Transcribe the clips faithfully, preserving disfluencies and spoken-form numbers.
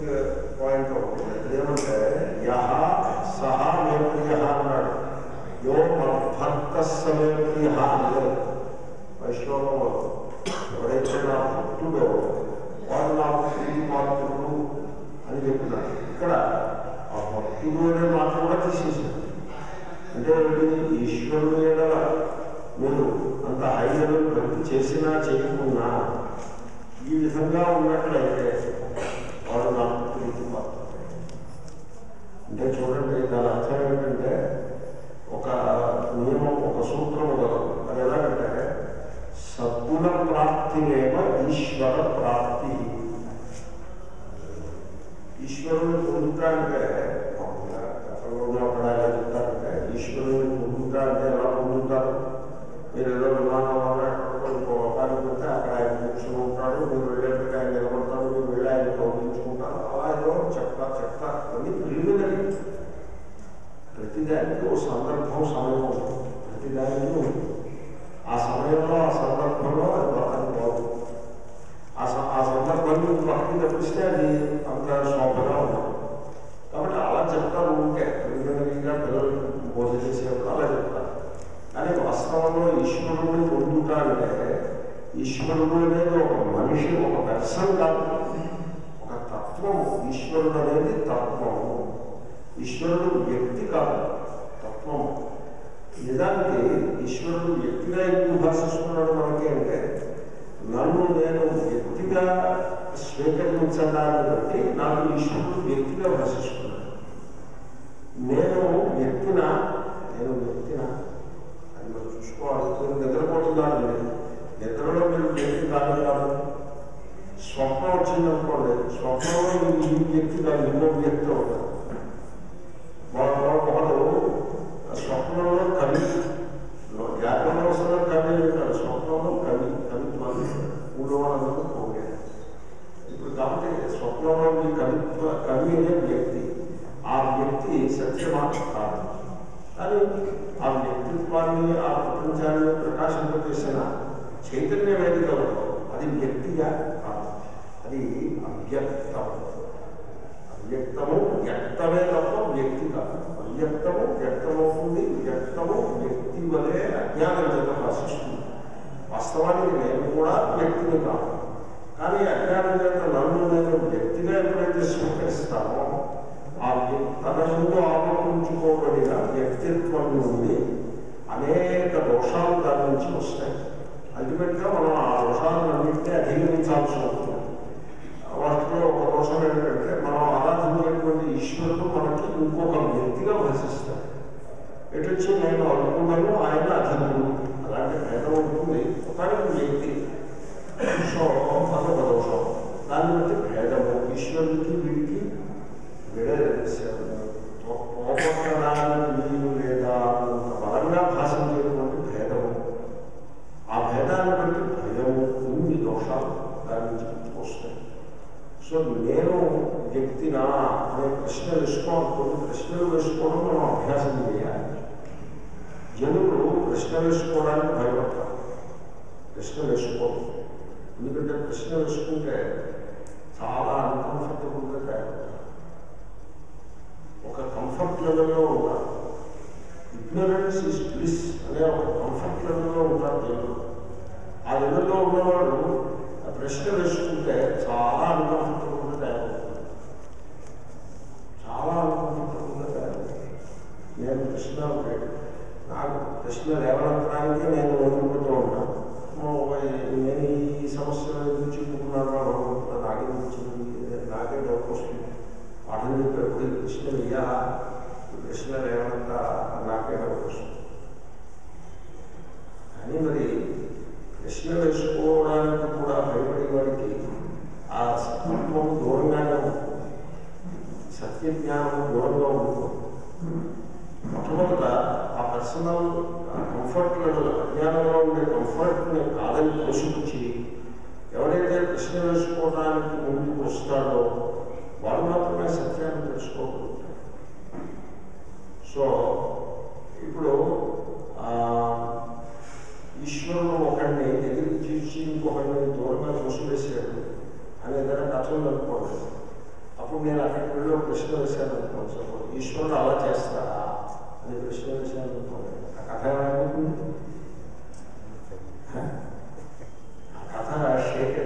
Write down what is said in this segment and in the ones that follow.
Point ఒకటి ఏమంటే యహ సహ మే ప్రియ అన్నాడు. యో మద్భక్త సమే ప్రియ అంటే వైష్ణవంలో ఎవరైతే నా భక్తుడో వాడు నాకు ప్రీతి పాత్రుడు అని చెప్తున్నాడు. ఇక్కడ ఆ భక్తుడు అనే మాట కూడా తీసేసాడు. అంటే ఈశ్వరుడు ఎడల మీరు అంత హై లెవెల్ భక్తి చేసినా చేయకున్నా ఈ విధంగా ఉన్నట్లయితే వాడు నాకు ప్రీతి పాత్రుడు. అంటే చూడండి, దాని అర్థం ఏంటంటే ఒక నియమం, ఒక సూత్రం కలదు. అది ఎలాగంటే సద్గుణ ప్రాప్తినేవ ఈశ్వర ప్రాప్తి. ఈశ్వరుని పొందుతా అంటే గతంలో అక్కడ ఎలా చెప్తారంటే ఈశ్వరుని పొందుతా అంటే ఎలా పొందుతారు? మీరు ఏదో విమానంలో ఇంకో లోకానికి వెళ్తే అక్కడ ఆయన కూర్చుని ఉంటాడు, మీరు వెళ్ళేప్పటికీ ఆయన నిలబడతాడు, మీరు వెళ్ళి ఆయన గౌరవించుకుంటారు. అలా ఏదో చెప్తా చెప్తా అన్నీ ప్రిలిమినరీ. ప్రతిదానికి ఓ సందర్భం సమయం ఉంటుంది, ప్రతిదానికి ఉంటుంది. ఆ సమయంలో ఆ సందర్భంలో అది అది బాగుంది. ఆ ఆ సందర్భాన్ని పక్కకి తప్పిస్తే అది అంత శోభగా ఉంటుంది. కాబట్టి అలా చెప్తారు ఉంటే ప్రిలిమినరీగా పిల్లలు బోధ చేసేప్పుడు అలా చెప్తారు. కానీ వాస్తవంలో ఈశ్వరుడిని పొందుతా అంటే ఈశ్వరుడు అనేది ఒక మనిషి, ఒక పర్సన్ కాదు, ఒక తత్వము. ఈశ్వరుడు అనేది తత్వము. ఈశ్వరుడు వ్యక్తి కాదు, తత్వము. నిజానికి ఈశ్వరుడు వ్యక్తిగా ఎందుకు భాషిస్తున్నాడు మనకి అంటే నన్ను నేను వ్యక్తిగా స్వీకరించడాన్ని బట్టి నాకు ఈశ్వరుడు వ్యక్తిగా భాషిస్తున్నాడు. నేను వ్యక్తినా నేను వ్యక్తినా అది మనం చూసుకోవాలి. మీరు నిద్రపోతున్నాను, నిద్రలో మీరు వ్యక్తి కాదు కాదు. స్వప్నం వచ్చిందనుకోండి, స్వప్నంలో మీరు ఈ వ్యక్తి కాదు, ఇంకో వ్యక్తి అవుతారు. ఒకడు స్వప్నంలో కవి, జాగ్రత్త కవి ఉంటాడు, స్వప్నంలో కవి కవిత్వాన్ని మూడో వాళ్ళందరూ పోయారు. ఇప్పుడు కాబట్టి స్వప్నంలో మీ కవిత్వ కవి అనే వ్యక్తి, ఆ వ్యక్తి సత్యమాట కాదు. కానీ ఆ వ్యక్తిత్వాన్ని, ఆ ప్రపంచాన్ని ప్రకాశింపజేసిన చైతన్య వేదికలో అది వ్యక్తిగా కాదు, అది అవ్యక్తం. అవ్యక్తము వ్యక్తమే తప్ప వ్యక్తి కాదు. అవ్యక్తము వ్యక్తమవుతుంది, వ్యక్తము వ్యక్తి వలె అజ్ఞానం చేత భాషిస్తుంది. వాస్తవానికి నేను కూడా వ్యక్తిని కాదు, కానీ అజ్ఞానం చేత నన్ను నేను వ్యక్తిగా ఎప్పుడైతే స్వీకరిస్తానో ఆ తన ముందు ఆలోచించుకోబడిన వ్యక్తిత్వం నుండి అనేక దోషాలు దాని నుంచి వస్తాయి. అల్టిమేట్గా మనం ఆ దోషాలన్నింటినీ అధిగమించాల్సి ఉంటుంది. వాటిలో ఒక దోషం ఏంటంటే మనం ఆరాధించేటువంటి ఈశ్వరుడు మనకి ఇంకొక వ్యక్తిగా భాషిస్తాడు. ఎటు వచ్చి నేను అనుకున్నాను, ఆయన అధికుడు, అలాంటి భేదం ఉంటుంది. ఒకరికి వ్యక్తి సో అదొక దోషం. దాన్ని బట్టి భేదము ఈశ్వరుడికి వీడికి విడదీశారు. పోగొట్టడానికి వీలు లేదా బలంగా భాషించేటువంటి భేదము, ఆ భేదాన్ని బట్టి భయము, ఇన్ని దోషాలు దాని నుంచి వస్తాయి. సో నేను వ్యక్తినా అనే ప్రశ్న వేసుకోవాలి. కొన్ని ప్రశ్నలు వేసుకోవడం మనం అభ్యాసం చేయాలి. జనులు ప్రశ్న వేసుకోవడానికి భయపడతారు, ప్రశ్న వేసుకోవడం. ఎందుకంటే ప్రశ్న వేసుకుంటే చాలా అన్కంఫర్టబుల్గా తయారవుతారు. ఒక కంఫర్ట్ లెవెల్లో ఉంటారు. ఇగ్నరెన్స్ ఈజ్ బ్లిస్ అనే ఒక కంఫర్ట్ లెవెల్లో ఉంటారు జనులు. ఆ లెవెల్లో ఉన్నవాడు ఆ ప్రశ్న వేసుకుంటే చాలా అన్కంఫర్టబుల్గా తయారవుతుంది, చాలా అన్కంఫర్టబుల్గా తయారవుతుంది. నేను ప్రశ్న నాకు ప్రశ్న లేవనెత్తడానికి నేను వదులుకుంటూ ఉంటాను. నేను ఈ సమస్యలు ఎందుకు చెప్పుకున్నాను అనుకుంటున్నాను, నాకే వచ్చింది, నాకే డౌట్ వస్తుంది. పాఠం చెప్పేప్పుడు ఈ ప్రశ్న వేయాలా, ఈ ప్రశ్న లేవనంత నాకే డౌట్ వస్తుంది. కానీ మరి ప్రశ్న వేసుకోవడానికి కూడా భయపడే వాడికి ఆ తత్వం దూరంగానే ఉంటుంది, సత్యజ్ఞానం దూరంగా ఉంటుంది. మొట్టమొదట ఆ పర్సనల్ కంఫర్ట్ లెవెల్, అజ్ఞానంలో ఉండే కంఫర్ట్ని కాదని పోషించి ఎవరైతే ప్రశ్న వేసుకోవడానికి ముందుకు వస్తాడో వాడు మాత్రమే సత్యాన్ని తెలుసుకోగలుగుతాడు. సో ఇప్పుడు ఈశ్వరుడు ఒకడిని ఎదురు చూసి ఇంకొకడిని దూరంగా మూసివేసాడు అని ఏదైనా కథలు అనుకోండి. అప్పుడు నేను అక్కడికి వెళ్ళి ఒక ప్రశ్న వేశాను అనుకోండి, సపోజ్ ఈశ్వరుడు అలా చేస్తాడా అని ప్రశ్న వేశాను అనుకోండి, ఆ కథ ఏమైపోతుంది? ఆ కథ షేక్.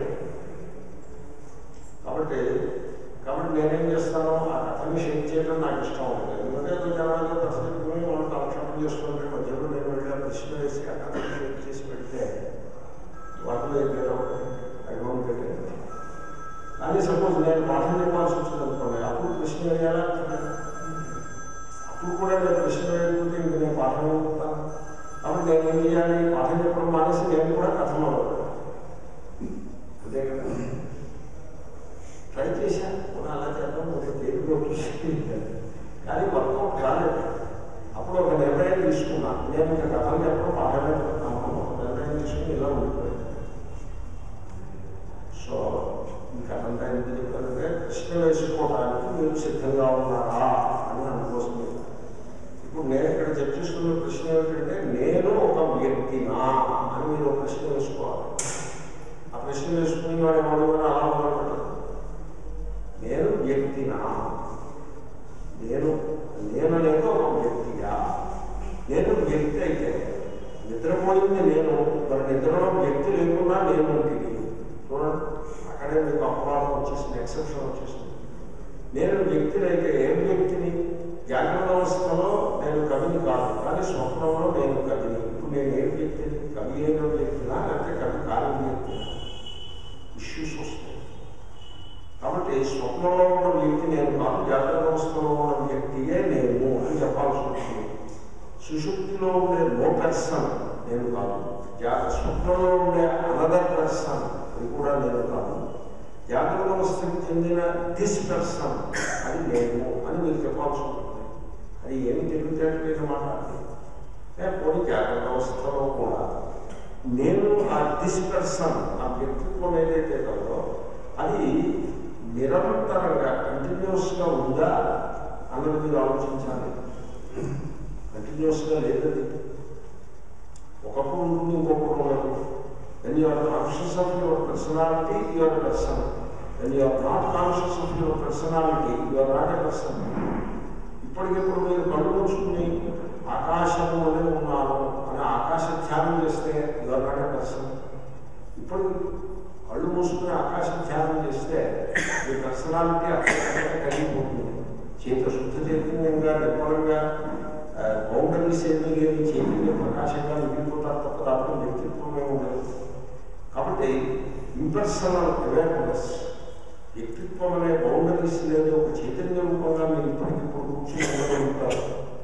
కాబట్టి కాబట్టి నేనేం చేస్తాను, ఆ కథని షేక్ చేయడం నాకు ఇష్టం ఉంటుంది. ఎందుకంటే జనాలు ప్రశ్నలు మనం కాలక్షేపం చేసుకుంటే మధ్యలో నేను వెళ్ళి ఆ ప్రశ్న వేసి ఆ కథని షేక్ చేసి పెడితే వాళ్ళు ఏదో అడ్వాంట్ పెట్టారు. కానీ సపోజ్ నేను పాఠం చెప్పాల్సి వచ్చింది అనుకోండి, అప్పుడు ప్రశ్న వేయాలా? అప్పుడు కూడా నేను ప్రశ్న వేయకపోతే ఇంక నేను పాఠం చెప్తాను. కాబట్టి నేను ఏం చేయాలి, పాఠం చెప్పడం మానేసి నేను కూడా కథ మొదలు అంతే కదా. ట్రై చేశాను కూడా అలా చేద్దాం, ఒక తెలుగులో కానీ వర్కౌట్ కాలేదు. అప్పుడు ఒక నిర్ణయం తీసుకున్నాను, నేను ఇంకా కథలు చెప్పడం పాఠమే చెప్తాను. ఒక నిర్ణయం తీసుకుని ఇలా ఉండిపోయాను. సో ఈ కథంతా ఎందుకు చెప్పారంటే ప్రశ్న వేసుకోవడానికి మీరు సిద్ధంగా ఉన్నారా అని అందుకోసం. ఇప్పుడు నేను ఇక్కడ చర్చిస్తున్న ప్రశ్న ఏమిటంటే, నేను ఒక వ్యక్తినా అని మీరు ఒక ప్రశ్న వేసుకోవాలి. ఆ ప్రశ్న వేసుకుని వాడు ఎవరు అలా మొదలుపెట్టదు. నేను వ్యక్తినా, నేను నేను అనేది ఒక వ్యక్తిగా. నేను వ్యక్తి అయితే నిద్రపోయింది నేను, మరి నిద్రలో వ్యక్తి లేకుండా నేను ఉంటుంది. చూడండి, అక్కడే మీకు అపవాదం వచ్చేసింది, ఎక్సెప్షన్ వచ్చేసింది. నేను వ్యక్తిని అయితే ఏం వ్యక్తిని? జాగ్రత్త అవస్థలో నేను కవిని కాదు, కానీ స్వప్నంలో నేను కవిని. ఇప్పుడు నేను ఏం వ్యక్తిని? కవి అయిన వ్యక్తినా లేకపోతే కవి కాని వ్యక్తినా? ఇష్యూస్ వస్తాయి. కాబట్టి స్వప్నంలో ఉన్న వ్యక్తి నేను కాదు, జాగ్రత్త అవస్థలో ఉన్న వ్యక్తియే నేను అని చెప్పాల్సి వస్తుంది. సుషుప్తిలో ఉండే నో పర్సన్ నేను కాదు, స్వప్నంలో ఉండే అనదర్ పర్సన్ అది కూడా నేను కాదు, జాగ్రత్త అవస్థకు చెందిన దిస్ పర్సన్ అది నేను అని మీరు చెప్పాల్సి ఉంటుంది. అది ఏమి తెలివితేటలేదు మాట. పోనీ జాగ్రత్త అవస్థలో కూడా నేను ఆ దిస్ పర్సన్, ఆ వ్యక్తిత్వం ఏదైతే కదో అది నిరంతరంగా కంటిన్యూస్గా ఉందా అన్నది మీరు ఆలోచించాలి. కంటిన్యూస్గా లేదది, ఒకప్పుడు ఉంటుంది, ఇంకొకప్పుడు ఉండదు. When you are conscious of your personality, you are a person. When you are not conscious of your personality, you are not a person. ఇప్పటికిప్పుడు మీరు కళ్ళు మూసుకుని ఆకాశము వలె ఉన్నాను అని ఆకాశ ధ్యానం చేస్తే you are not a person. ఇప్పుడు కళ్ళు మూసుకుని ఆకాశ ధ్యానం చేస్తే మీ పర్సనాలిటీ అక్కడ కలిగిపోతుంది. చేత శుద్ధ చైతన్యంగా నిర్మలంగా బౌండరీస్ ఏమీ లేని చైతన్య ప్రకాశంగా మిగిలిపోతారు తప్ప దాంట్లో వ్యక్తిత్వమే ఉండదు. కాబట్టి ఇంపర్సనల్ అవేర్నెస్, వ్యక్తిత్వం అనే బౌండరీస్ లేదు, ఒక చైతన్య రూపంగా మీరు ఇప్పటికిప్పుడు కూర్చుని ఉండగలుగుతారు.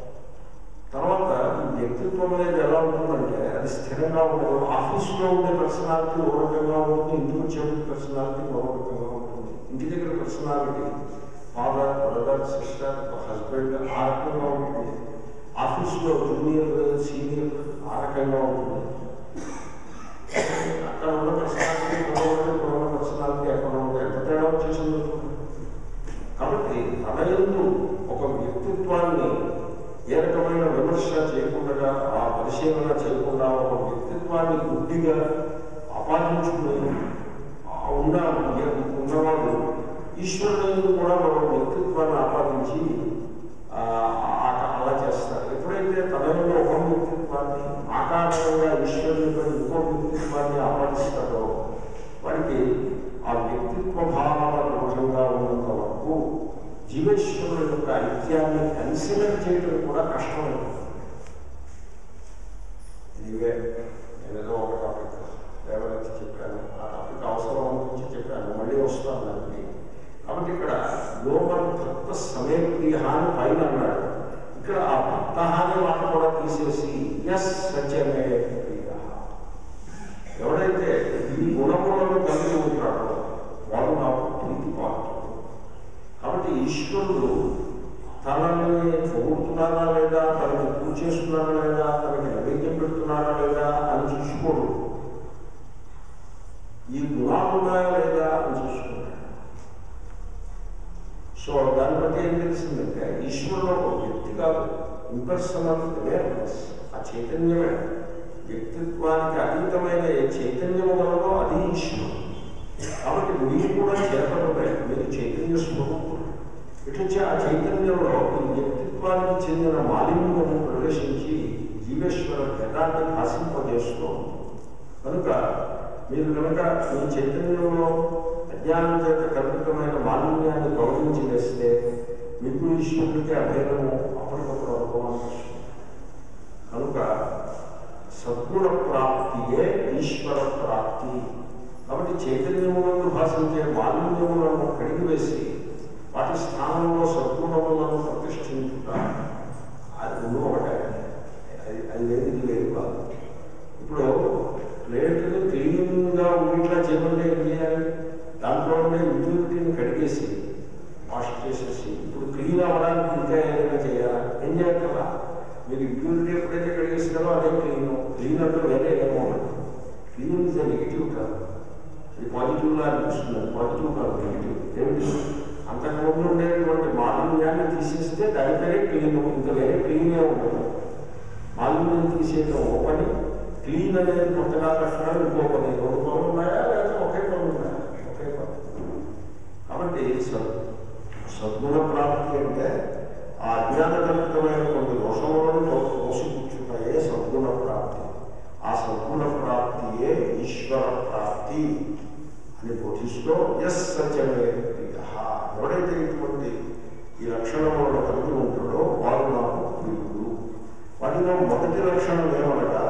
తర్వాత ఈ వ్యక్తిత్వం అనేది ఎలా ఉంటుందంటే అది స్థిరంగా ఉండదు. ఆఫీస్లో ఉండే పర్సనాలిటీ ఓ రకంగా ఉంటుంది, ఇంటికి వచ్చేప్పుడు పర్సనాలిటీ మరో రకంగా ఉంటుంది. ఇంటి దగ్గర personality father, brother, sister, husband ఆ రకంగా ఉంటుంది. ఆఫీస్లో జూనియర్, సీనియర్ ఆ రకంగా ఉంటుంది. అక్కడ ఉన్న పర్సనాలిటీ ఇక్కడ ఉన్న పర్సనాలిటీ అక్కడ ఉన్న ఎంత తేడా వచ్చేసింది. కాబట్టి తన యందు ఒక వ్యక్తిత్వాన్ని ఏ రకమైన విమర్శ చేయకుండా, ఆ పరిశీలన చేయకుండా ఒక వ్యక్తిత్వాన్ని గుడ్డిగా ఆపాదించుకుని ఉన్న ఉన్నవాడు ఈశ్వరుడు కూడా ఒక వ్యక్తిత్వాన్ని ఆపాదించి అలా చేస్తారు. ఎప్పుడైతే తనలో ఒక వ్యక్తిత్వాన్ని ఆకారంగా ఈశ్వరునిపై ఇంకో వ్యక్తిత్వాన్ని ఆపాదిస్తాడో వారికి ఆ వ్యక్తిత్వ భావన దృఢంగా ఉన్నంత వరకు జీవేశ్వరుడు యొక్క ఐక్యాన్ని కన్సిడర్ చేయడం కూడా కష్టమైంది. ఇదివే నేనేదో ఒక టాపిక్ లేవనెత్తి చెప్పాను, ఆ టాపిక్ అవసరం గురించి చెప్పాను, మళ్ళీ వస్తాను దానికి. కాబట్టి ఇక్కడ యోగం భక్త సమయప్రియ అని పైన అన్నాడు. ఇక్కడ ఆ భక్త అనే మాట కూడా తీసేసి ఎస్ సత్యమే ప్రియ. ఎవడైతే ఈ గుణములను కలిగి ఉంటాడో వాడు నాకు ప్రీతి పాత్రుడు. కాబట్టి ఈశ్వరుడు తనని పొగుడుతున్నారా లేదా, తనని పూజ చేస్తున్నారా లేదా, తనకి నైవేద్యం పెడుతున్నారా లేదా అని చూసుకోడు. ఈ గుణాలు ఉన్నాయా లేదా అని చూసుకుంటాడు. సో దాన్ని బట్టి ఏం తెలిసిందంటే ఈశ్వరుడు ఒక వ్యక్తి కాదు, ఇంపర్సనల్ అవేర్నెస్. ఆ చైతన్యమే వ్యక్తిత్వానికి అతీతమైన ఏ చైతన్యము వలనో అది ఈశ్వరుడు. కాబట్టి మీరు కూడా చేతనుడే, మీరు చైతన్య స్వరూపుడు. ఇట్లొచ్చి ఆ చైతన్యంలో ఈ వ్యక్తిత్వానికి చెందిన మాలిన్యము ప్రవేశించి జీవేశ్వర భేదాన్ని భాషింపజేస్తూ కనుక మీరు కనుక మీ చైతన్యంలో అజ్ఞానం చేత కల్పితమైన మాలిన్యాన్ని గౌరవించి వేస్తే మీకు ఈశ్వరుడికి అభేదము అప్పటికప్పుడు అనుభవానికి వస్తుంది. కనుక సద్గుణ ప్రాప్తియే ఈశ్వర ప్రాప్తి. కాబట్టి చైతన్యములను భాషించే మాలిన్యములను కడిగివేసి వాటి స్థానంలో సద్గుణములను ప్రతిష్ఠించుట అది ముందు ఒకటే. అది అది లేదు, ఇది లేదు కాదు. ఇప్పుడు ప్లేట్ని క్లీన్గా ఉండేట్లా చేయమంటే ఏం చేయాలి? దాంట్లో ఉండే ఇంప్యూరిటీని కడిగేసి వాష్ చేసేసి ఇప్పుడు క్లీన్ అవ్వడానికి ఇంకా ఏదైనా చేయాలా? ఏం చేయాలి కదా? మీరు ఇంప్యూరిటీ ఎప్పుడైతే కడిగేస్తారో అదే క్లీన్. క్లీన్ అంటే వేరే ఏమో క్లీన్ ఇస్ నెగిటివ్ కాదు, అది పాజిటివ్గా అనిపిస్తుంది. పాజిటివ్ కాదు, నెగిటివ్. ఏమిటి? అంతకుముందు ఉండేటువంటి మాలిన్యాన్ని తీసేస్తే దాని పేరే క్లీన్. ఇంకా వేరే క్లీనే ఉంటుంది. మాలిన్యం తీసేయడం ఓ పని, క్లీన్ అనేది కొత్తగా కట్టడం ఇంకో పని. రెండు పనులు ఉన్నాయా లేదా ఒకే పనులు ఉన్నాయా? ఒకే పని. కాబట్టి సద్గుణ ప్రాప్తి అంటే ఆ అజ్ఞానకల్పితమైన కొన్ని దోషములను మోసిపుచ్చుతాయే సద్గుణ ప్రాప్తి. ఆ సద్గుణ ప్రాప్తియే ఈశ్వర ప్రాప్తి అని బోధిస్తూ ఎస్ సత్యమే ఎవడైతే ఇటువంటి ఈ లక్షణములను కలిగి ఉంటాడో వారు నాకు ప్రియుడు. వాటిలో మొదటి లక్షణం ఏమనగా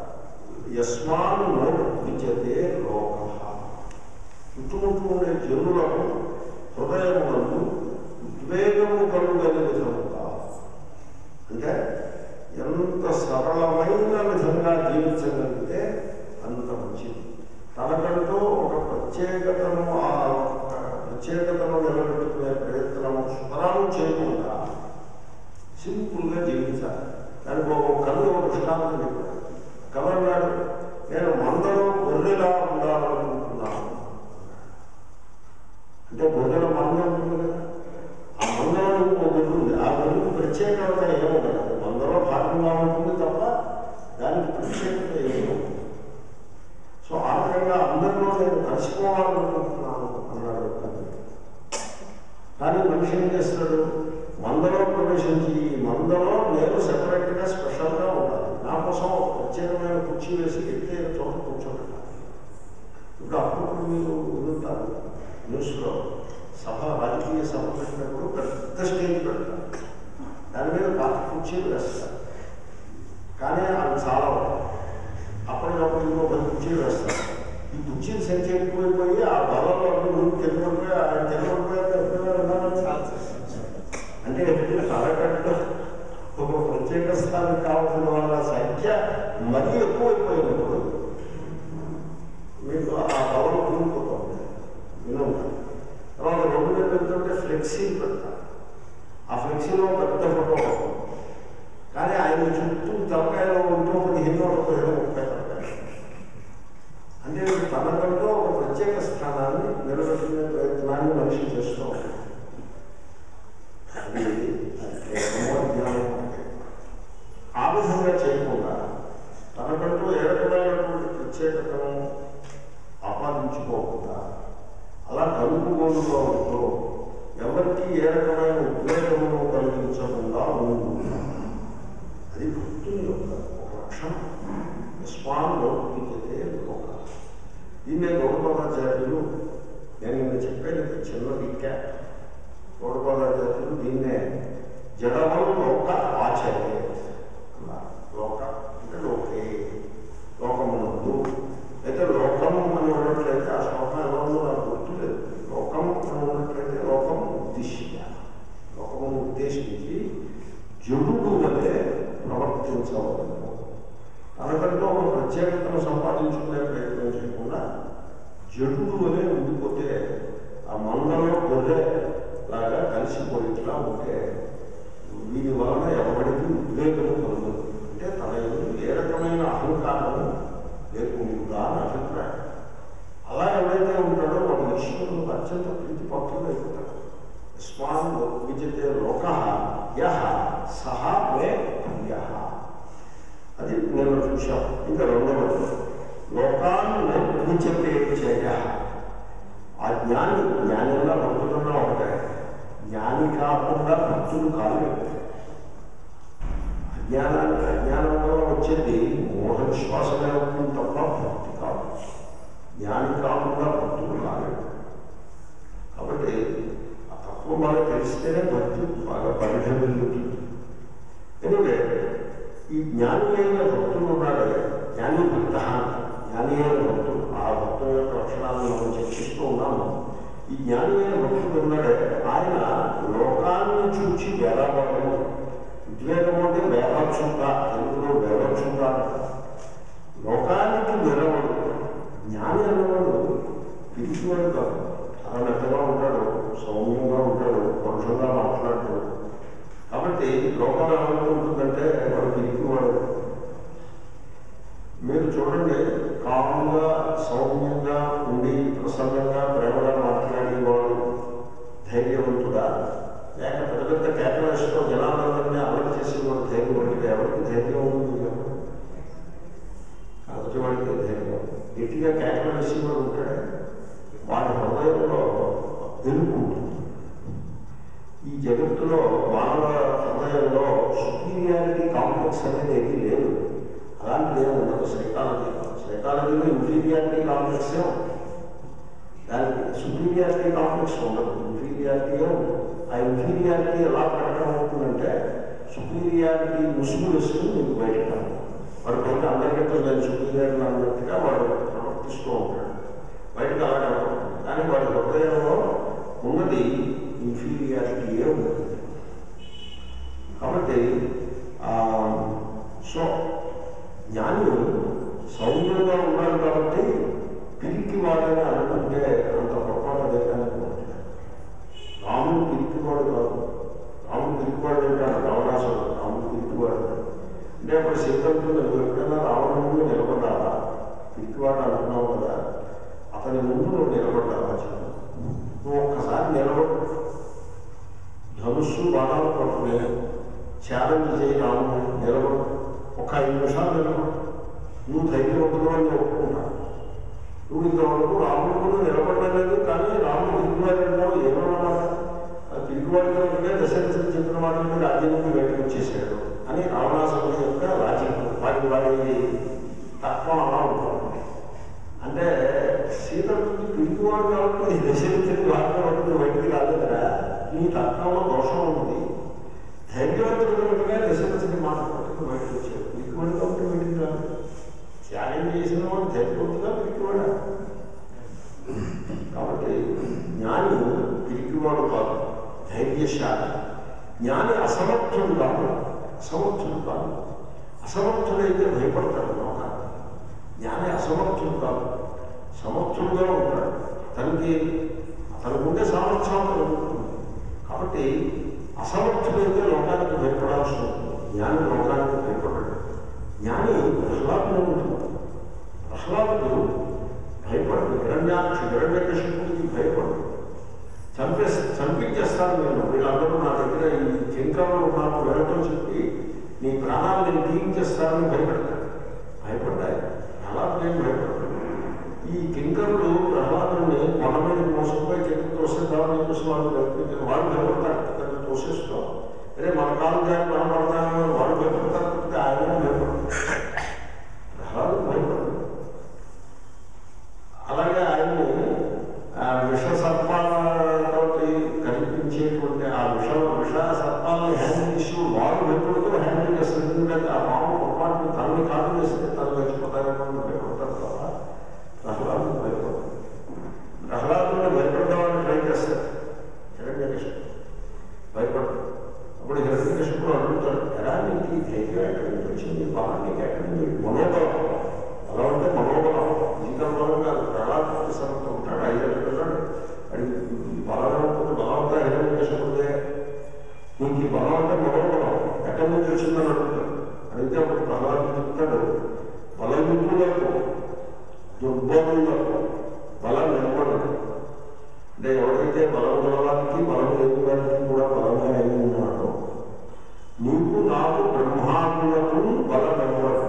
యస్మాన్ విద్యతే లోక. చుట్టుముట్టు ఉండే జనులకు హృదయములను ఉద్వేగము కలుగని విధముగా, అంటే ఎంత సరళమైన విధంగా జీవించగలిగితే అంత మంచిది. తనకంటూ ఒక ప్రత్యేకతను ఆ ప్రత్యేకతను నిలబెట్టుకునే ప్రయత్నము సుతరాలు చేయకుండా సింపుల్గా జీవించాలి. దానికి ఒక కవి ఒక దృష్టాంతం చెప్పాడు. కవి అన్నాడు, నేను మందలో గొర్రెలా ఉండాలనుకుంటున్నాను. అంటే గొర్రెల మంద ఉంటుంది కదా, ఆ మందలో ఒక గొర్రె ఉంది. ఆ గొర్రెకు ప్రత్యేకత ఏముండదు, మందలో భాగంగా ఉంటుంది తప్ప దానికి ప్రత్యేకత ఏముంటుంది. సో ఆ రకంగా అందరిలో నేను కలిసిపోవాలనుకుంటున్నాను అన్నాడు కవి. కానీ మనిషి ఏం చేస్తాడు? మందలో ప్రవేశించి ఈ మందలో నేను సెపరేట్గా స్పెషల్గా ఉండాలి, నా కోసం ప్రత్యేకమైన కుర్చీ వేసి ఎత్తే చోట కూర్చోబెట్టాలి. ఇప్పుడు అప్పుడు మీరు వింటారు న్యూస్లో సభ, రాజకీయ సభ పెట్టినప్పుడు పెద్ద స్టేజ్ పెడతారు, దాని మీద పాత కుర్చీలు వేస్తారు. కానీ అది చాలా అప్పటికప్పుడు ఇంకో పది కుర్చీలు వేస్తారు. ఈ కుర్చీలు సంఖ్య ఎక్కువైపోయి ఆ బలంలో ముందు తెలుగుపోయి ఆయన తెలుగుపోయి అంటే తలకట్లో ఒక ప్రత్యేక స్థానం కావాల్సిన వాళ్ళ సంఖ్య మరీ ఎక్కువైపోయినప్పుడు మీకు ఆ బలం కూలిపోతుంది. వినోదం తర్వాత రెండు వేలు పెడుతుంటే ఫ్లెక్సీ పెడతారు. ఆ ఫ్లెక్సీలో పెద్ద ఫోటో వస్తుంది. కానీ ఆయన చుట్టూ తలకాయలో ఉంటూ పదిహేను పదిహేను ముప్పై తలకాయలు. అంటే తనకంటూ ఒక ప్రత్యేక స్థానాన్ని నిలబెట్టుకునే ప్రయత్నాన్ని మనిషి చేస్తూ ఉంటాడు. అది జ్ఞానం. ఆ విధంగా చేయకుండా తనకంటూ ఏ రకమైనటువంటి ప్రత్యేకతను ఆపాదించుకోకుండా అలా కలుపుగోలుగా ఉంటూ ఎవరికి ఏ రకమైన ఉద్వేగమును కలిగించకుండా ఉంటుంది. అది భక్తుని యొక్క ఒక లక్షణం. స్వామిలో విద్యతే లోక. దీన్నే గౌరవాచార్యులు, నేను నిన్న చెప్పేది చిన్న విద్య, గౌరవాచార్యులు దీన్నే జడము లోక ఆచర్య అన్నారు. లోక అంటే లోకే, లోకమునందు. అయితే లోకము అని ఉన్నట్లయితే ఆ శ్లోకం ఎలా ఉందో నాకు గుర్తులేదు. లోకం అని ఉన్నట్లయితే లోకం ఉద్దేశ్య, లోకమును ఉద్దేశించి జడుడు వలె ప్రవర్తించవలను. తనకంటూ ఒక ప్రత్యేకతను సంపాదించుకునే ప్రయత్నం చేయకుండా జడుడు వలె ఉండిపోతే ఆ మందలో గొర్రె లాగా కలిసిపోయిట్లా ఉంటే వీటి వలన ఎవరికి ఉద్వేగము కలుగుతుంది. అంటే తన ఏ రకమైన అహంకారము లేకుండా అని అభిప్రాయం. అలా ఎవరైతే ఉంటాడో వాడు ఈశ్వరులకు అత్యంత ప్రీతిపత్రులు అయిపోతాడు. స్వామి విద్యతే లోక యహ సహ మే ప్రియ. అది నేను చూశాం. ఇంకా రెండవది లోకాన్ని విద్యతే చేయ. ఆ జ్ఞాని జ్ఞానంగా పడుతున్నా ఉంటాయి. జ్ఞాని కాకుండా భక్తులు కాదు. అజ్ఞానాన్ని అజ్ఞానం వల్ల వచ్చేది మోహ విశ్వాసమే అవుతుంది తప్ప భక్తి కాదు. జ్ఞాని కాకుండా భక్తులు కాలేదు. కాబట్టి ఆ తత్వం బాగా తెలిస్తేనే భక్తి బాగా పరిఢమిల్లుతుంది. ఎందుకంటే ఈ జ్ఞాని అయిన భక్తులు ఉన్నాడే, జ్ఞాని భక్త, జ్ఞాని అయిన భక్తులు, ఆ భక్తుల యొక్క లక్షణాలను మనం చర్చిస్తూ ఉన్నాము. ఈ జ్ఞాని అయిన భక్తుడు ఉన్నాడే ఆయన లోకాన్ని చూచి వేలాడము. ఉద్వేగం అంటే వేలచుంట, తెలుగులో వేలచుంట. లోకానికి వెలవడు. జ్ఞాని అన్నవాడు పిలిచివాడు కాదు. చాలా మెత్తగా ఉంటాడు, సౌమ్యంగా ఉంటాడు, పరుషంగా మాట్లాడతాడు. కాబట్టి లోకం ఏమనుకుంటుందంటే వాడు పిలిచివాడు. మీరు చూడండి, కాముగా సౌమ్యంగా ఉండి ప్రసన్నంగా ప్రేమగా మాట్లాడేవాడు ధైర్యవంతుడా, లేక పెద్ద పెద్ద కేటలాస్తో జనాలందరినీ అలర్ట్ చేసేవాడు ధైర్యవంతుడు? ఎవరికి ధైర్యం ఉంది? కాబట్టి వాడికి ధైర్యం. గట్టిగా కేటలు వేసేవాడు ఉంటాడే, వాడి హృదయంలో వెలుగు ఉంటుంది. ఈ జగత్తులో మానవ హృదయంలో సుపీరియారిటీ కాంప్లెక్స్ అనేది ఏది లేదు. అలాంటిది ఏమి ఉండదు సైకాలజీలో. సైకాలజీలో ఇన్ఫీరియారిటీ కాంప్లెక్సే ఉంటుంది. దానికి సుపీరియారిటీ కాంప్లెక్స్ ఉండదు, ఇన్ఫీరియారిటీ ఉండదు. ఆ ఇన్ఫీరియారిటీ ఎలా ప్రకటన అవుతుందంటే సుపీరియారిటీ ముసుగు వేసుకుని మీకు బయటకు రాదు. వాడు బయట అందరికంటే నేను సుపీరియారిటీ అన్నట్టుగా వాడు ప్రవర్తిస్తూ ఉంటాడు. బయటకు అలా కనపడుతుంది. కానీ వాడి హృదయంలో ఉన్నది ఇన్ఫీరియారిటీయే ఉంటుంది. కాబట్టి సో జ్ఞాని సౌమ్యంగా ఉన్నాడు కాబట్టి పిరికి వాడని అనుకుంటే అంత పొరపాటు దేశానికి ఉంటుంది. రాముడు పిరికివాడు కాదు. రాముడు పిరికివాడు అంటాడు రావణాసుడు. రాముడు పిరికివాడు అంటే అప్పుడు సీతంతో నువ్వు ఎప్పుడైనా రావణ ముందు నిలబడ్డావా? పిరికివాడు అనుకున్నావు కదా, అతని ముందు నువ్వు నిలబడ్డావా? చెప్పు. నువ్వు ఒక్కసారి నిలబడు, ధనుస్సు బాణాలు పట్టుకునే ఛాలెంజ్ చేయి, రాముడు నిలబడు, ఒక ఐదు నిమిషాలు నిలబడు. నువ్వు ధైర్యవంతుడు అని ఒప్పుకుంటావు. నువ్వు ఇంతవరకు రాముడు ముందు నిలబడలేదు, కానీ రాముడు పిరికివాడు ఏమన్నా పిరికివాడిగా ఉంటే దశరథుడు చెప్పిన వాడిని రాజ్యం నుండి బయటకు వచ్చేసాడు అని రావణాసురుడు యొక్క లాజిక్. వాడి వాడి తత్వం అలా ఉంటుంది. అంటే సీతకి పిరికివాడు కాబట్టి దశరథుడి వాక్యం బయటికి రాలేదురా, నీ తత్వంలో దోషం ఉంది. ధైర్యవంతుడు కనుకనే దశరథుడి మాట పట్టుకుని బయటకు వచ్చాడు. పిరికివాడు కాబట్టి బయటికి రాదు. ఛాలెంజ్ చేసిన వాడు ధైర్యవంతుగా పిరికివాడా? కాబట్టి జ్ఞాని పిరికివాడు కాదు, ధైర్యశాలి. జ్ఞాని అసమర్థుడు కాదు, అసమర్థుడు కాదు. అసమర్థుడైతే భయపడతాడు లోకాన్ని. జ్ఞాని అసమర్థుడు కాదు, సమర్థుడుగా ఉంటాడు. తనకి తనకుండే సామర్థ్యం ఉంటుంది. కాబట్టి అసమర్థుడైతే లోకానికి భయపడాల్సి ఉంటుంది. జ్ఞాని లోకానికి భయపడ్డాడు. జ్ఞాని ప్రహ్లాదుడు ఉంటుంది. ప్రహ్లాదుడు భయపడదు. హిరణ్యాక్ష హిరణ్యకశిపుడికి భయపడదు. చంపే చంపించేస్తాను నేను, వీళ్ళందరూ నా దగ్గర ఈ కింకరులు నాకు వెళ్ళటం చెప్పి నీ ప్రాణాలు నేను తీయించేస్తానని భయపడతాడు. భయపడ్డాయి. ప్రహ్లాదుడు ఏం భయపడతాడు. ఈ కింకరులు ప్రహ్లాదుని కొండ మీద మోసపోయి చెట్టు తోసేద్దామని చూసి వాళ్ళు వాళ్ళు భయపడతారు. తోసేస్తూ అరే మన కాలు జాతి మనం పడతామని వాళ్ళు భయపడతారు. ఆయన భయపడతారు. ప్రహ్లాదుడు భయపడతాడు. అలాగే ఆయన్ని విష సర్పాలతో కనిపించేటువంటి ఆ విష విష సర్పాలను హ్యాండిల్ చేసి వాడు భయపడుతూ హ్యాండిల్ చేస్తారు. ఎందుకంటే ఆ పాము పొరపాటు తనని కాదు చేస్తే తను చచ్చిపోతారని భయపడతారు తప్ప ప్రహ్లాదుడు భయపడతారు. ప్రహ్లాదుని భయపడదామని ట్రై చేస్తారు. హిరణ్యకశిపుడు భయపడతాడు. అప్పుడు హిరణ్యకశిపుడు అడుగుతాడు, ఎలా నీకు ఈ ధైర్యం ఎక్కడి నుంచి వచ్చింది, బలం నీకు ఎక్కడి నుంచి? మనోబలం. బలం అంటే మనోబలం, జీతం బలం కాదు. ప్రహ్లాదుడు సమర్థం ఉంటాడు, ఐదు ఉంటాడు. అది బలం ఉంటుంది. బలం అంతా హిరణ్యకశిపుడే. నీకు ఈ బలం అంటే మనోబలం ఎక్కడి నుంచి వచ్చిందని అడుగుతాడు. అడిగితే అప్పుడు ప్రహ్లాదుడు చెప్తాడు, బలయుద్ధులకు దుర్బలులకు బలం నిలబడదు. అంటే ఎవరైతే బలం గలవానికి బలం లేని వారికి కూడా బలంగా అయి ఉన్నాడో నీకు నాకు బ్రహ్మాండులకు బలం నిలబడదు,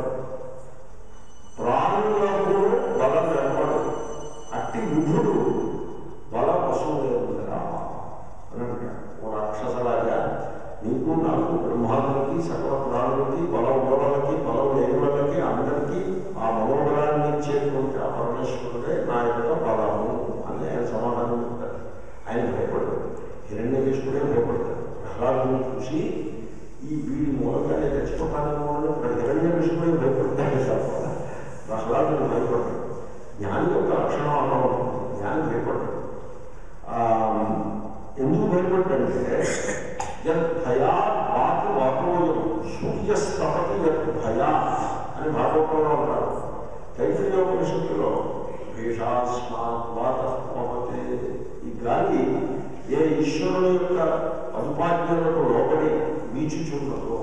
ప్రాణులకు బలం నిలబడదు. అట్టి విధుడు బల పశువు లేదురా అని అంటాడు. ఓ అలాగా నీకు నాకు బ్రహ్మాండానికి సకల ప్రాణులకి బలం ఉన్నవాళ్ళకి బలం లేని వాళ్ళకి అందరికీ ఆ మనోబలాన్ని ఇచ్చేటువంటి ఆ పరమేశ్వరుడే నా యొక్క బలము అని ఆయన సమాధానం చెప్తారు. ఆయన భయపడతాడు, హిరణ్యకశిపుడే భయపడతాడు. ప్రహ్లాదుని చూసి ఈ వీడి మూలంగానే తెచ్చిపోతానేమో అని హిరణ్యకశిపుడే భయపడతాడే తప్ప ప్రహ్లాదుని భయపడతాడు. జ్ఞాని యొక్క లక్షణం అలా ఉంటుంది, జ్ఞాని భయపడతాడు. ఎందుకు భయపడ్డంటే యద్భయా వాకి వాకోయం సూర్యస్తపతి యద్భయా అని భాగవతంలో అంటారు. తైత్రీయోపనిషత్తులో భేషాస్మాత్ వాతమతే, ఈ గాలి ఏ ఈశ్వరుని యొక్క అనుపాజ్ఞలకు లోబడి వీచుచున్నదో,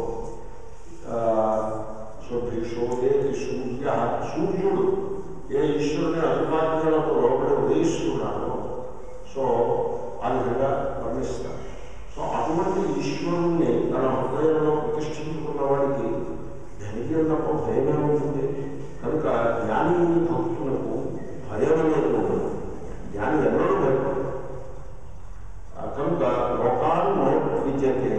సో భీషోదే సూర్య, సూర్యుడు ఏ ఈశ్వరుని అనుపాజ్ఞలకు లోబడి ఉదయిస్తున్నాడో సో ఆ విధంగా వర్ణిస్తారు. సో అటువంటి ఈశ్వరుణ్ణి తన హృదయంలో ప్రతిష్ఠించుకున్న వాడికి ధైర్యం తప్ప భయమే ఉంటుంది. కనుక జ్ఞాని భక్తులకు భయం అనేది ఉండదు. జ్ఞాని ఎవరూ భయపడదు. కనుక లోకాన్ని విద్యతే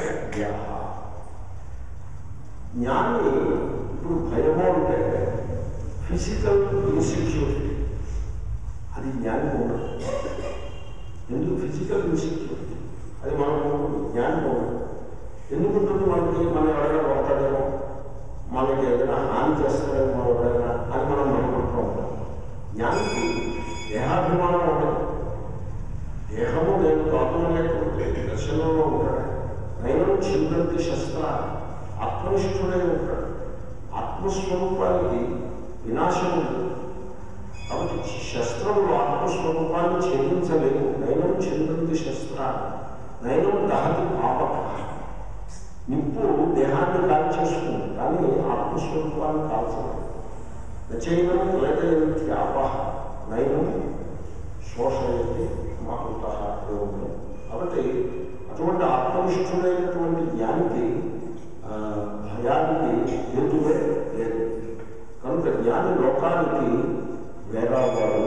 జ్ఞాని ఇప్పుడు భయము అంటే ఫిజికల్ ఇన్సెక్యూరిటీ, అది జ్ఞానికి ఉండదు. ఎందుకు ఫిజికల్ ఇన్సెక్యూరిటీ అది మనకు జ్ఞానం ఉండదు. ఎందుకుంటుంది మనకి? మనం ఎవరైనా కొడతాడేమో, మనకి ఏదైనా హాని చేస్తాడేమో ఎవరైనా అని మనం భయపడుతూ ఉంటాం. జ్ఞానికి దేహాభిమానం ఉండదు. దేహము నేను కాకునేటువంటి దర్శనంలో ఉంటాడు. నైనం చిందంతి శస్త్ర, ఆత్మనిష్ఠుడై ఉంటాడు. ఆత్మస్వరూపానికి వినాశం ఉంటుంది. కాబట్టి శస్త్రములు ఆత్మస్వరూపాన్ని ఛేదించలేవు. నైనం చిందంతి శస్త్ర, నైనం దహతి పాపక. నిప్పు దేహాన్ని కాల్చేస్తుంది కానీ ఆత్మస్వరూపాన్ని కాల్చలేదు. నచైనం లేదయంతి ఆపహ, నైనం శోషయతి మహుత. కాబట్టి అటువంటి ఆత్మనిష్ఠుడైనటువంటి జ్ఞానికి భయానికి హేతువే లేదు. కనుక జ్ఞాని లోకానికి వేరావాడు.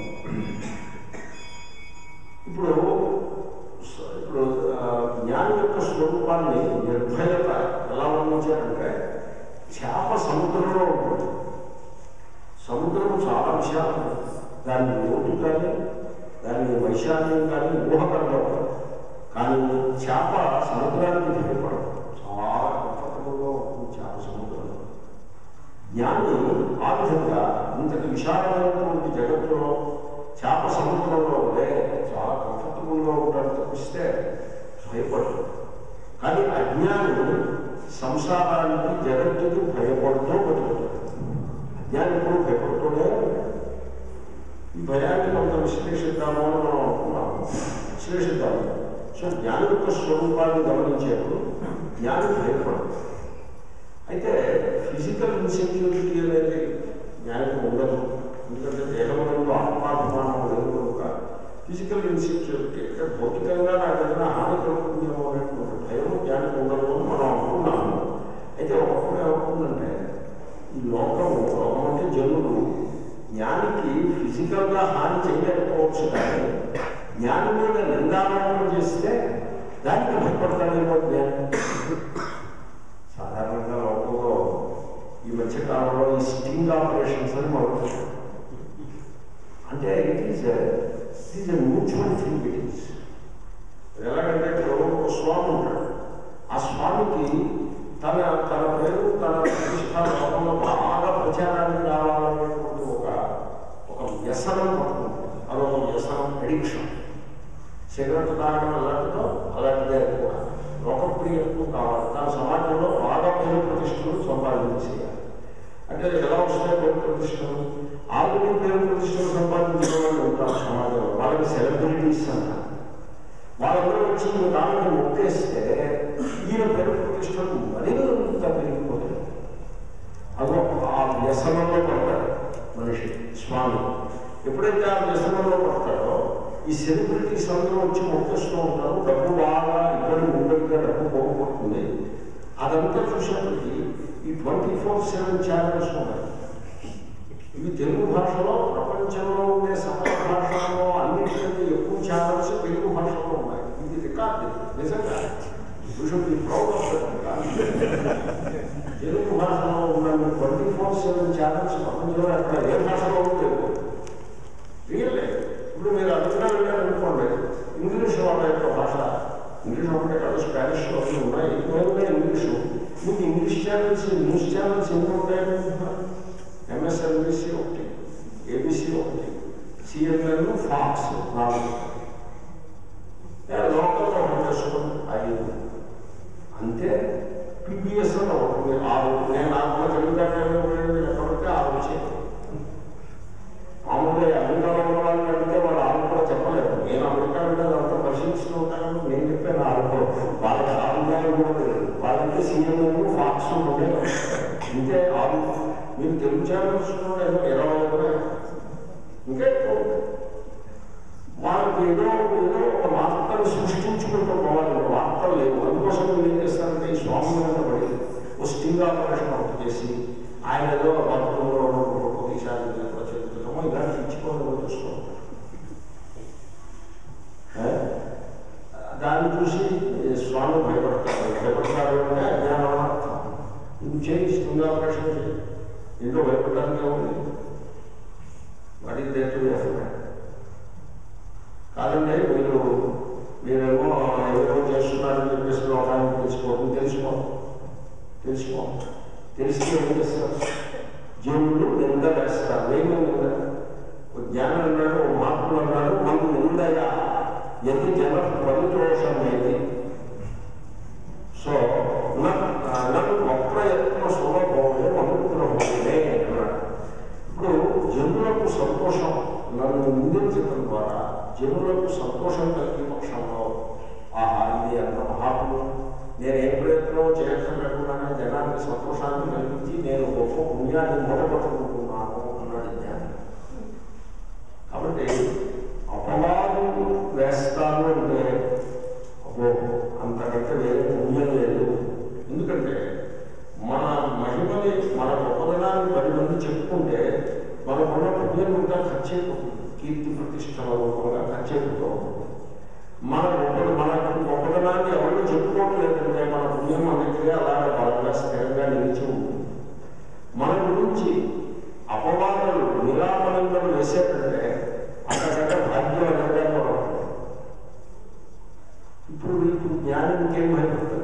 ఇప్పుడు ఇప్పుడు జ్ఞాని యొక్క స్వరూపాన్ని నిర్భయత ఎలా వర్ణించారంటే, చేప సముద్రంలో ఉంటుంది. సముద్రం చాలా విశాలం, దాని లోటు కానీ దాని వైశాల్యం కానీ ఊహకంలో. కానీ చేప సముద్రానికి భయపడదు, చాలా కంఫర్టబుల్గా ఉంటుంది చేప సముద్రంలో. జ్ఞాని ఆ విధంగా ఇంతటి విశాలమైనటువంటి జగత్తులో చేప సముద్రంలో ఉంటే చాలా కంఫర్టబుల్గా ఉంటాడు తప్పిస్తే భయపడదు. కానీ అజ్ఞాని సంసారానికి జగత్తుకి భయపడుతూ బతుకుతాడు. అజ్ఞాని ఎప్పుడు భయపడుతూనే ఈ భయాన్ని కొంత విశ్లేషిద్దాము అని మనం అనుకున్నాము. విశ్లేషిద్దాము. సో జ్ఞాని యొక్క స్వరూపాన్ని గమనించేప్పుడు జ్ఞాని భయపడదు. అయితే ఫిజికల్ ఇన్సెక్యూరిటీ అనేది జ్ఞానికి ఉండదు. ఎందుకంటే దేహంలో ఆత్మాభిమానం లేదు కనుక ఫిజికల్ ఇన్సెక్యూరిటీ అంటే భౌతికంగా నాకు ఏదైనా హాని కలుగుతుందేమో అనేటువంటి భయం జ్ఞానికి ఉండదు అని మనం అనుకున్నాము. అయితే ఒకప్పుడు ఏమవుతుందంటే, ఈ లోకము లోకం అంటే జనులు జ్ఞానికి ఫిజికల్గా హాని చేయలేకపోవచ్చు, కానీ జ్ఞాని మీద నిందారోపణ చేస్తే దానికి భయపడతాడేమో జ్ఞానం. సాధారణంగా లోకంలో ఈ మధ్యకాలంలో ఈ స్టింగ్ ఆపరేషన్స్ అని మొదలుపెట్టారు. అంటే it is it is a mutual thing. It is ఎలాగంటే ఇప్పుడు ఒక స్వామి ఉంటాడు. ఆ స్వామికి తన తన పేరు తన ప్రతిష్ట లోకంలో బాగా ప్రచారానికి రావాలనేటువంటి ఒక ఒక వ్యసనం పడుతుంది. అదొక వ్యసనం, ఎడిక్షన్. సిగరెట్ తాగడం అలాంటిదో అలాంటిదే కూడా లోకప్రియత్వం కావాలి. తన సమాజంలో బాగా పేరు ప్రతిష్టలు సంపాదించేయాలి. అంటే ఎలా వస్తాయి పేరు ప్రతిష్టలు? ఆల్రెడీ పేరు ప్రతిష్టలు సంపాదించిన వాళ్ళు ఉంటారు సమాజంలో, వాళ్ళకి సెలబ్రిటీస్ అంటారు. వాళ్ళందరూ వచ్చి దానికి మొక్కేస్తే ఈయన పేరు ప్రతిష్టలు మరింత పెరిగిపోతాయి. అదో ఆ వ్యసనంలో పడతాడు మనిషి. స్వామి ఎప్పుడైతే ఆ వ్యసనంలో పడతాడో ఈ సెలబ్రిటీస్ అందరూ వచ్చి మొక్కేస్తూ ఉంటారు. డబ్బు బాగా ఇబ్బంది ఉండగా డబ్బు పోగొడుతుంది. అదంతా చూసేప్పటికీ ఈ ట్వంటీ ఫోర్ సెవెన్ ఛానల్స్ ఉన్నాయి. ఇవి తెలుగు భాషలో ప్రపంచంలో ఉండే సకల భాషల్లో అన్నింటికంటే ఎక్కువ ఛానల్స్ తెలుగు భాషలో ఉన్నాయి. ఇది రికార్డు నిజంగా. You should be proud of Telugu భాషలో ఉన్న ట్వంటీ ఫోర్ సెవెన్ ఛానల్స్ ప్రపంచంలో అక్కడ ఏ భాషలో ఉండేది రియల్లే. ఇప్పుడు మీరు అమెరికా వెళ్ళారనుకోండి, ఇంగ్లీష్ వాళ్ళ యొక్క భాష, ఇంగ్లీష్ ఒకటే కాదు స్పానిష్ అవి ఉన్నాయి, ఎక్కువగా ఇంగ్లీషు. మీకు ఇంగ్లీష్ ఛానల్స్ న్యూస్ ఛానల్స్ ఎన్ని ఉంటాయనుకుంటున్నారు? ఎంఎస్ఎన్బిసి ఒకటి, ఏబిసి ఒకటి, సిఎన్ఎన్, ఫాక్స్ నాలుగు, లోకల్లో చేసుకోండి ఐదు అంతే. పీబీఎస్ అని ఒకటి ఆరు. నేను నాకు తెలుగుదాటంటే ఎక్కడితే ఆరు వచ్చేది. మామూలుగా అమెరికాలో ఉన్న వాళ్ళని అడిగితే వాళ్ళు ఆరు కూడా చెప్పలేదు. నేను అమెరికా అంటే అంతా పరిశీలిస్తూ ఉంటాను. నేను చెప్పాను ఆరు వాళ్ళకి ఆరుగాలు కూడా తెలియదు. వాళ్ళంటే సీఎంఓ ఫాక్స్ ఉండేది ఇంతే ఆరు. మీరు తెలుగు ఛానల్స్ ఏదో ఇరవై ఉన్నాయి, ఇంకా ఎక్కువ ఉంటాయి. వాళ్ళకి ఏదో ఏదో ఒక వార్తలు సృష్టించుకుంటూ పోవాలి. వార్తలు లేవు. అందుకోసం మీరు ఏం చేస్తారంటే ఈ స్వామి మీద పడి ఓ స్టింగ్ ఆపరేషన్ ఒకటి చేసి ఆయన ఏదో బాత్రూంలో గొప్ప తీశారు ప్రచురించడమో ఇలాంటి ఇచ్చుకోవడం చూసుకోవాలి. దాన్ని చూసి స్వామి భయపడతారు. భయపడతారు అంటే అజ్ఞానం అర్థం. ఇది చేయి స్టింగ్ ఆపరేషన్ చేయి, ఇంట్లో భయపడడానికి ఉంది. వాటికి దేంట్లో కాదండి మీరు మీరేమో ఏదో చేస్తున్నారని చెప్పేసి లోకానికి తెలుసుకోవడం తెలుసుకో తెలుసుకో తెలిస్తే ఏం చేస్తారు? జీవులు నింద వేస్తారు. ఏమి నింద? జ్ఞానం అన్నాడు, ఓ మహాత్ములు అన్నాడు, మనకు నిందగా ఎది జన పరితోషం ఏది. సో నన్ను అప్రయత్న సులభమే అనుగ్రహమే అన్నాడు. ఇప్పుడు జనులకు సంతోషం నన్ను నిందించడం ద్వారా జనులకు సంతోషం కలిగే పక్షంలో ఆహా ఇది అంత మహాత్ములు, నేను ఏ ప్రయత్నం చేయక్కర్లేకుండానే జనానికి సంతోషాన్ని కలిగించి నేను గొప్ప పుణ్యాన్ని మూటపట్టుకుంటున్నాను అన్నాడు జ్ఞానం. కాబట్టి అపవాదం వేస్తాను అంటే అబ్బో అంతకంటే వేరే పుణ్యం లేదు. ఎందుకంటే మన మహిమని మన గొప్పదనాన్ని పది మంది చెప్పుకుంటే మనకున్న పుణ్యం ఇంకా ఖర్చు అయిపోతుంది. కీర్తి ప్రతిష్టల రూపంగా ఖర్చు అయిపోతూ ఉంటుంది. మన గొప్ప మన గొప్పదనాన్ని ఎవరు చెప్పుకోవట్లేదంటే మన పుణ్యం అన్నిటిగా అలాగే బలంగా స్థిరంగా నిలిచి ఉంటుంది. మన గురించి అపవాదాలు నిరామనందలు వేసేటంటే అంతకంటే భాగ్యం అనేది కూడా ఉంటుంది. ఇప్పుడు ఇప్పుడు జ్ఞానం ఇంకేం భయపడుతుంది.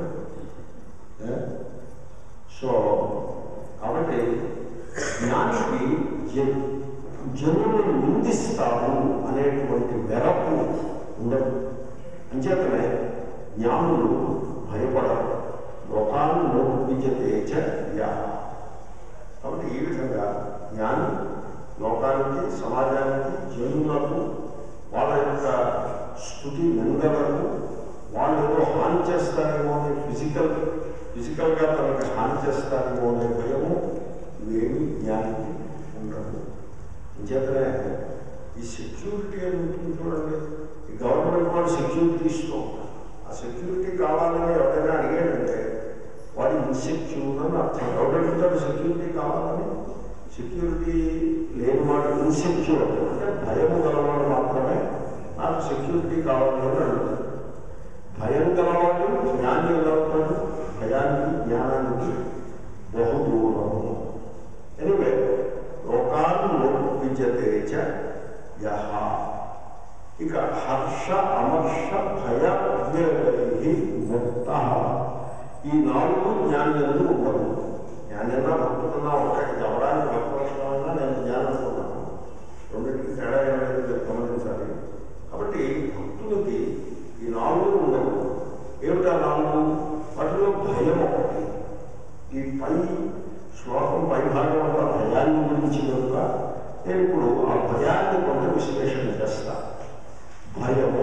సో కాబట్టి జ్ఞానికి జనులు నిందిస్తాము అనేటువంటి వెరపు ఉండదు. అంచేతనే జ్ఞానులు భయపడరు. లోకాన్ని నోపిజతేచ యా. కాబట్టి ఈ విధంగా జ్ఞాని లోకానికి, సమాజానికి, జనులకు వాళ్ళ యొక్క స్థుతి నిందలకు వాళ్ళు ఏదో హాని చేస్తారేమో అనే ఫిజికల్ ఫిజికల్గా తనకు హాని చేస్తారేమో అనే భయము ఇవేమి జ్ఞానికి ఉండదు. అంచేతనే ఈ సెక్యూరిటీ అని ఉంటుంది చూడండి. ఈ గవర్నమెంట్ వాళ్ళు సెక్యూరిటీ ఇస్తూ ఉంటారు. ఆ సెక్యూరిటీ కావాలని ఎవరైనా అడిగాడంటే వాడు ఇన్సెక్యూర్ అని అర్థం. ఎవరు సెక్యూరిటీ కావాలని? సెక్యూరిటీ లేని వాడు ఇన్సెక్యూర్ అంటే భయము గలవాడు మాత్రమే నాకు సెక్యూరిటీ కావాలని అడుగుతాడు. భయం గలవాడు జ్ఞాని గలవాడు భయానికి జ్ఞానానికి బహుదూరము. ఎనివే లోకాన్ని నోపిజతేచ యహ. ఇక హర్ష అమర్ష భయ ఉద్వేగై ముక్త. ఈ నాలుగు జ్ఞానంలో ఉండవు. జ్ఞానంగా భక్తున్నా ఒకటి చెప్పడానికి భక్తులక్షణంగా నేను జ్ఞానం అనుకున్నాను. రెండింటికి తేడా ఏమైనా గమనించాలి. కాబట్టి భక్తులకి ఈ నాలుగు ఉండవు. ఏమిటా నాలుగు? వాటిలో భయం ఒకటి. ఈ పై శ్లోకం పై భాగం అంతా భయాన్ని గురించి కనుక నేను ఇప్పుడు ఆ భయాన్ని కొంత విశ్లేషణ చేస్తా. భయము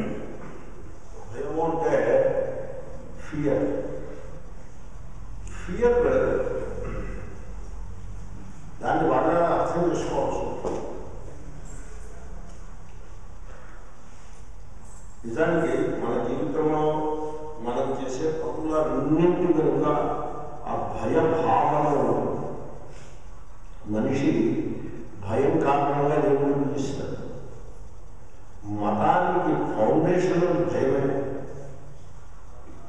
భయము అంటే ఫియర్. ఫియర్ దాన్ని బాగా అర్థం చేసుకోవచ్చు. నిజానికి మన జీవితంలో మనం చేసే పనులన్నింటి కనుక ఆ భయ భావన మనిషి భయం కారణంగా దేవుడిని పిలుస్తాడు. మతానికి ఫౌండేషన్ భయమే.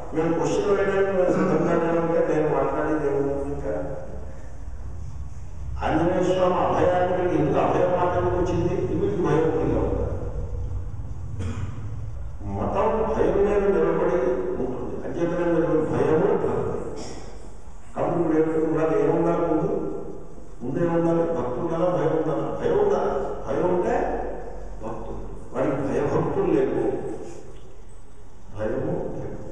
మీరు క్వశ్చన్ వేయడానికి సిద్ధంగా ఉంటే నేను మాట్లాడేది ఏముంది ఇంకా ఆంజనేయ స్వామి అభయానికి ఎందుకు అభయం మాటలకు వచ్చింది వీరికి భయం ఉంటుందా మతం భయం మీద నిలబడి ఉంటుంది అత్యంత భయము కాబట్టి ఇప్పుడు ఏమిటి ఉండాలి ఏముండాలి ముందు ముందే ఉండాలి భక్తులు ఉండాలా భయం ఉండాలి భయం ఉండాలి భయం ఉంటే భక్తులు వాడికి భయభక్తులు లేవు భయము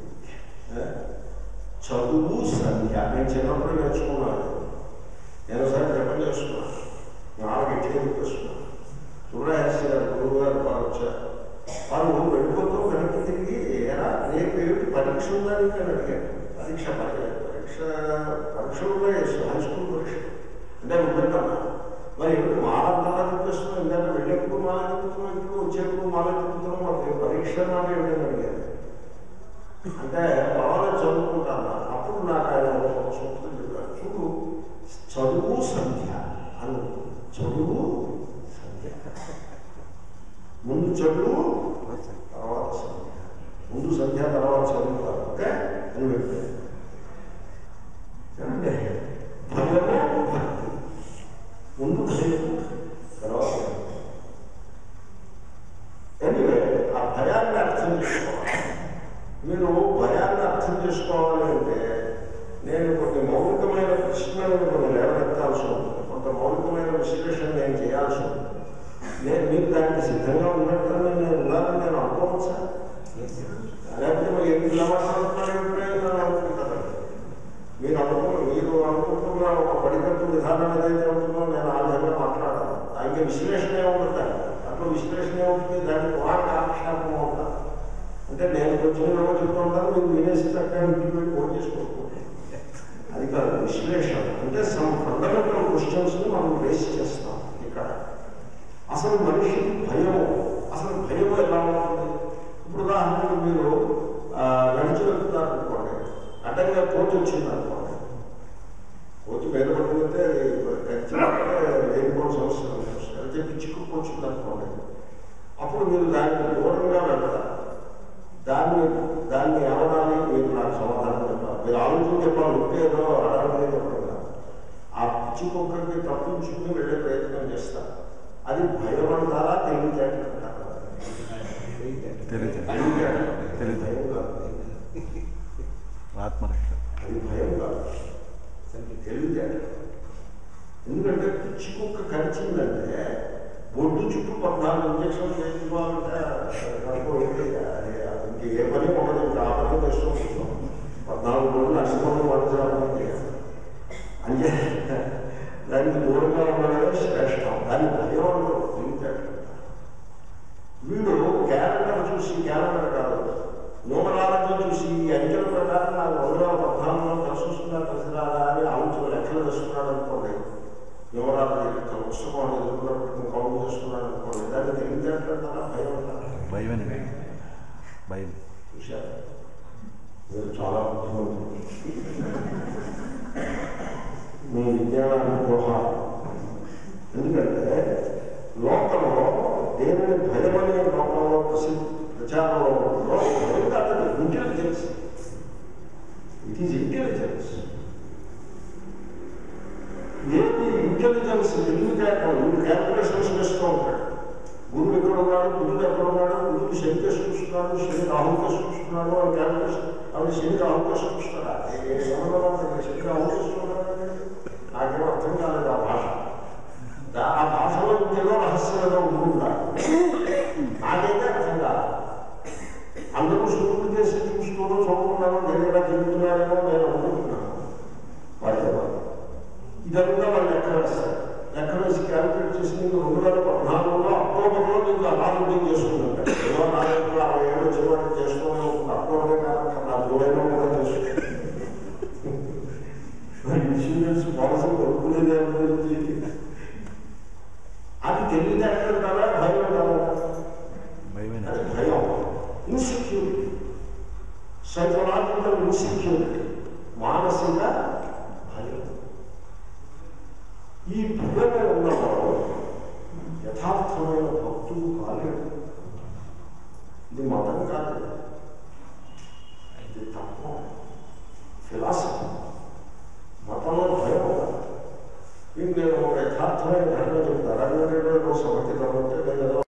చదువు సంధ్య నేను చిన్నప్పుడు నేర్చుకున్నాను నేను ఒకసారి జపం చేస్తున్నాను నాలుగు ఎట్టిగా చెప్పేస్తున్నాను సుబ్రహ్మణ్య గారు గురువు గారు వారు వచ్చారు వారు వెళ్ళిపోతూ వెనక్కి తిరిగి ఎలా రేపు ఏమిటి పరీక్ష ఉందా నీకు అని అడిగాను పరీక్ష పరీక్ష పరీక్ష ఉన్నాయి హై స్కూల్ పరీక్ష అంటే ఉంటున్నాను మరి ఎప్పుడు మాలంతలా తిప్పేస్తున్నాం ఇందాక వెళ్ళేప్పుడు మాల తిప్పుతున్నాం ఇప్పుడు వచ్చేప్పుడు మాల తిప్పుతున్నాం మాకు పరీక్ష మాట ఏమిటని అడిగాను అంటే బాగా చదువుకుంటాను అప్పుడు నాకు ఆయన ఒక సూత్రం చెప్పారు చూడు చదువు సంధ్య అను చదువు సంధ్య ముందు చదువు తర్వాత సంధ్య ముందు సంధ్య తర్వాత చదువుతారు ఓకే అని చెప్పారు భయము భక్తి ముందు భయము తర్వాత ఎనివే ఆ భయాన్ని అర్థం చేసుకోవాలి మీరు భయాన్ని అర్థం చేసుకోవాలి అంటే నేను కొన్ని మౌలికమైన ప్రశ్నలను కొన్ని లేవనెత్తాల్సి ఉంటుంది కొంత మౌలికమైన విశ్లేషణ నేను చేయాల్సి ఉంటుంది నేను మీరు దానికి సిద్ధంగా ఉన్నట్టు నేను ఉండాలని నేను అనుకోవచ్చా లేకపోతే మరి ఎందుకు ఇలా మాట్లాడుతున్నాను అనుకుంటాను మీరు అనుకో మీరు అనుకుంటున్న ఒక పడికట్టు విధానం ఏదైతే ఉంటుందో నేను ఆ విధంగా మాట్లాడాను దానికి విశ్లేషణ ఏముంటుంది అప్పుడు విశ్లేషణ ఏముంటుంది దానికి పురాణ ఆక్షేపం ఉంటాను అంటే నేను కొంచెం ఏమో చెప్తూ ఉంటాను మీరు వినేసి చక్కగా ఇంటికి వెళ్ళి ఫోన్ చేసుకోవచ్చు అది కాదు విశ్లేషణ అంటే సమ్ ఫండమెంటల్ క్వశ్చన్స్ని మనం రేస్ చేస్తాం ఇక్కడ అసలు మనిషి భయం అసలు భయం ఎలా ఉంటుంది ఇప్పుడు ఉదాహరణకు మీరు నడిచి వెళ్తున్నారు అనుకోండి అడ్డంగా కోచ్ వచ్చింది అనుకోండి కోచ్ మీద పడిపోతే లేనిపోయిన సమస్య అని చెప్పి చిక్కుకు వచ్చింది అనుకోండి అప్పుడు మీరు దానికి దూరంగా వెళ్తారు దాన్ని దాన్ని ఏమనాలి మీరు నాకు సమాధానం చెప్పాలి మీరు ఆలోచన చెప్పాలి ఉంటేదో అడగనే చెప్పడం ఆ పిచ్చి కుక్కకి తప్పించుకుని వెళ్ళే ప్రయత్నం చేస్తారు అది భయం అంటారా తెలివితేటంటారా భయం కాదు ఆత్మరక్ష అది భయం కాదు తెలివితేట ఎందుకంటే పిచ్చి కుక్క కరిచిందంటే బొడ్డు చుట్టూ పద్నాలుగు ఇంజక్షన్ చేయించుకోవాలంటే ఇంక ఏ పని ఉండదు ఇంకా ఆ పని చేస్తూ కూర్చోం పద్నాలుగు రోజులు అష్టమని వంచాలని అంటే దానికి దూరంగా ఉండడమే శ్రేష్టం దాని భయం ఉండదు తెలివితేట వీడు క్యాలెండర్ చూసి క్యాలెండర్ కాదు న్యూమరాలజీ చూసి ఈ అంకెల ప్రకారం నాకు రెండు వేల పద్నాలుగులో కలిసి వస్తుందా కలిసి రాదా అని ఆలోచన లెక్కలు వేస్తున్నాడు అనుకోండి న్యూమరాలజీ లెక్కలు పుస్తకం ఎదుర్కొన్నప్పుడు కౌంట్ చేస్తున్నాడు అనుకోండి దాన్ని తెలివితేటంటారా భయం అంటారా భయమే భయం చూశారు మీరు చాలా బుద్ధిమంతులు మీ విజ్ఞానానికి దోహాలు ఎందుకంటే లోకంలో దేవుని భయం అనే లోకంలో ప్రసిద్ధి ప్రచారంలో ఉంటుందో భయం కాదు ఇంటెలిజెన్స్ ఇట్ ఈజ్ ఇంటెలిజెన్స్ ఏది ఇంటెలిజెన్స్ తెలివితేటం వీడు క్యాల్కులేషన్స్ వేస్తూ ఉంటాడు గురువు ఎక్కడ ఉన్నాడు గురువు ఎక్కడ ఉన్నాడు గురువు శని కేసు చూస్తున్నాడు శని రాహుల్ కేసు చూస్తున్నాడు అని క్యాల్కులేషన్ అవి శని రాహుల్ కేసు చూస్తాడా శని రాహుల్ చూస్తున్నాడు నాకేమో అర్థం కాలేదు ఆ భాష ఆ భాషలో ఇంకేదో రహస్యం ఏదో ఉంటుందా నాకైతే అర్థం కాదు అందరూ సూర్యుడు చేసి చూస్తూనో చూడకుండానో నేను తిరుగుతున్నారేమో నేను అనుకుంటున్నాను వాటి ఇదంతా వాళ్ళు లెక్క వేస్తారు లెక్క వేసి క్యాల్కులేట్ చేసి నీకు రెండు వేల పద్నాలుగులో అక్టోబర్లో నీకు అనారోగ్యం చేసుకుంటాడు ఏదో నాలుగు అరవై ఏళ్ళు చివరి చేసుకోవడం ఉంటుంది అక్టోబరే కాదు నా జూలైలో కూడా చేసుకుంటాను ఇన్సూరెన్స్ పాలసీ కొనుక్కునేది అనుకుంటుంది అది తెలివితేటలు కదా భయం కదా అది భయం ఇన్సెక్యూరిటీ సైకలాజికల్ ఇన్సెక్యూరిటీ మానసిక భయం ఈ భయమే ఉన్నవాడు యథార్థమైన భక్తుడు కాలేడు ఇది మతం కాదు ఇది తత్వం అర్థమైన ఘటన చెప్తారు. అర్థమైన సమతి కాబట్టి లేదా